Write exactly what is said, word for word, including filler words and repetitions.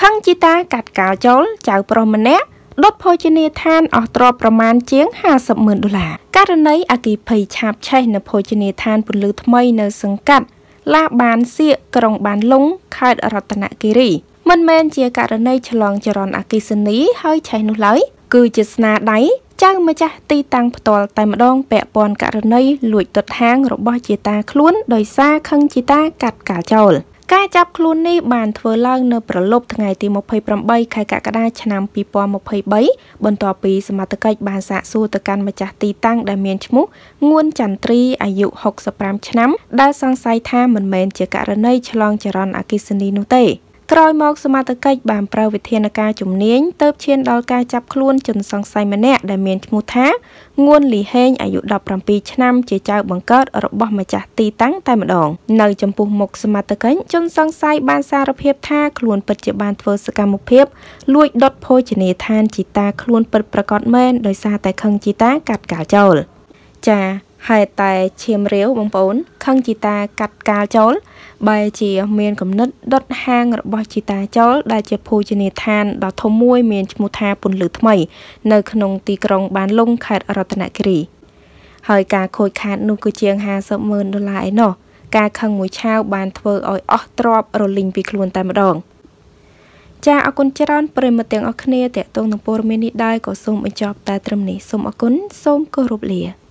ខឹងជីតាកាត់កាលចូលចៅប្រុសម្នាក់ដុតភោជនីយដ្ឋានអស់ទ្រព្យប្រមាណជាងห้าสิบหมื่นដុល្លារករណីអគិភ័យឆាបឆេះនៅភោជនីយដ្ឋានពន្លឺថ្មីនៅសង្កាត់ឡាបានសៀកក្រុងបានលុងខេត្តរតនគិរីមិនមែនជាករណីឆ្លងចរន្តអគ្គិសនីហើយឆេះនោះឡើយគឺជាស្នាដៃចៅម្ចាស់ទីតាំងផ្ទាល់តែម្ដងពាក់ព័ន្ធករណីលួចដុតហាងរបស់ជីតាខ្លួនដោយសារខឹងជីតាកាត់កាលចោលការចាប់ខ្លួននេះបានធ្វើឡើងនៅប្រលប់ថ្ងៃទីยี่สิบแปดខែកក្កដាឆ្នាំยี่สิบยี่สิบสามបន្ទាប់ពីសមត្ថកិច្ចបានសាកសួរទៅកាន់ម្ចាស់ទីតាំងដែលមានឈ្មោះងួនចន្ទ្រីអាយុหกสิบห้าឆ្នាំដែលសង្ស័យថាមិនមែនជាករណីឆ្លងចរន្តអគ្គិសនីនោះទេក្រោយមកសមត្ថកិច្ចបានប្រើវិធានការជំនាញទៅឈានដល់ការចាប់ខ្លួនជនសង្ស័យម្នាក់ដែលមានឈ្មោះថាងួនលីហេងអាយុដប់ប្រាំពីរឆ្នាំជាចៅបង្កើតរបស់ម្ចាស់ទីតាំងតែម្ដងនៅចំពោះមុខសមត្ថកិច្ចជនសង្ស័យបានសារភាពថាខ្លួនពិតជាបានធ្វើសកម្មភាពលួចដុតភោជនីយដ្ឋានជីតាខ្លួនពិតប្រាកដមែនដោយសារតែខឹងជីតាកាត់កាលចោលចាហេតុតែឈាមរាវបងប្អូនខឹងជីតាកាត់កាលចោលបែរជាមានគំនិតដុតហាងរបស់ជីតាចោលដែលជាភោជនីយដ្ឋានដ៏ធំមួយមានឈ្មោះថាពន្លឺថ្មីនៅក្នុងទីក្រុងបានលុងខេត្តរតនគិរីហើយការខូចខាតនោះគឺជាងห้าสิบหมื่นដុល្លារឯណោះការខឹងមួយឆាវបានធ្វើឲ្យអស់ទ្រព្យរលីងពីខ្លួនតែម្ដងចាអរគុណច្រើនប្រិយមិត្តទាំងអស់គ្នាតេតងនឹងព័ត៌មាននេះដែរក៏សូមបញ្ចប់តែត្រឹមនេះសូមអរគុណសូមគោរពលា